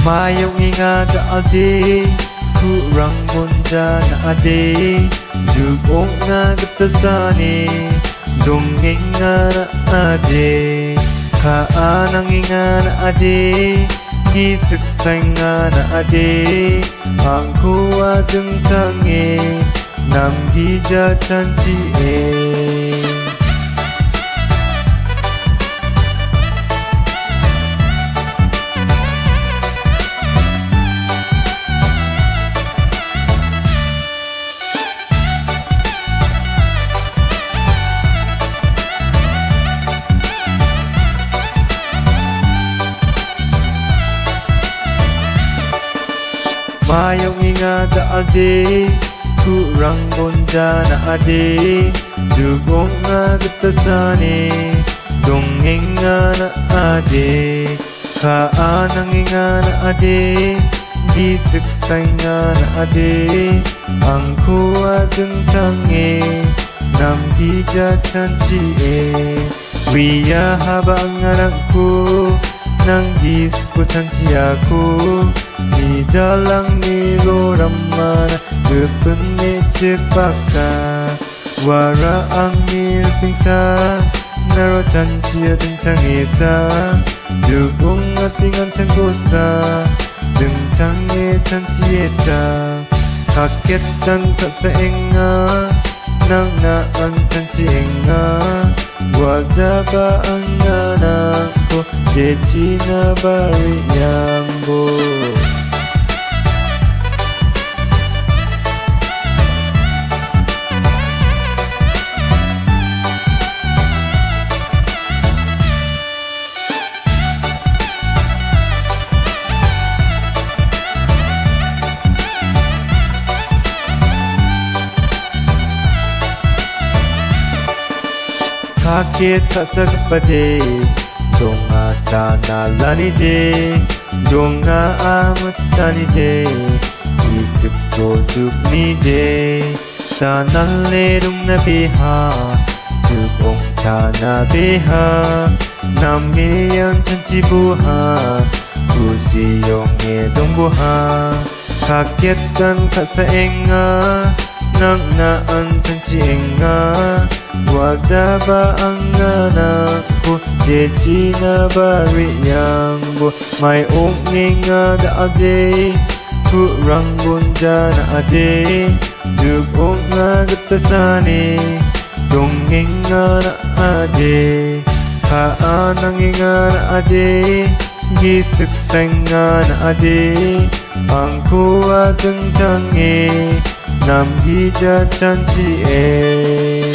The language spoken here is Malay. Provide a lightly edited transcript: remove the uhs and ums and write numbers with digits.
Mayong nga daadi kurang bonja na adi Jugong nga gatasani Dongeng nga na adi Kaanang nga na adi Gisuksay nga na adi Ang kuwadeng tangi Nam gija chanchi Mayong nga daadi kurang bonja na adi Dugong nga gatasani Dongeng nga na adi Kaanang nga na adi Gisuksay nga na adi Ang kuwadeng tangi Nam gija chanchi Wiya haba ang anakku Nang gisku chanchi aku Di jalang ni goramana Gepenit cek paksa Wara ang nilpingsa Naro chanchi tentang esa Dugong atingan tanggosa Dentang chanchi esa Kaket dan tak seenga Nang naan chanchi enga Wajah ba ang anakku Jeci na bari nyambo Kakit tak sakapade Donga sana lani de Donga amat tani de Isip koduk ni de Sana lerung na beha Dugong chana beha Nami yang chanchi buha Kusiyong edong buha Kakit kan kasaenga Nang naan chanchi enga Wajah ba ang anakku Jeci na bari nyambo May unging nga daade Kurang bonja na ade Dugong nga gatasani Dongeng nga na ade Kaanang nga na ade Gisuksay nga na ade Ang kuwadeng tangi Nam gija chanchi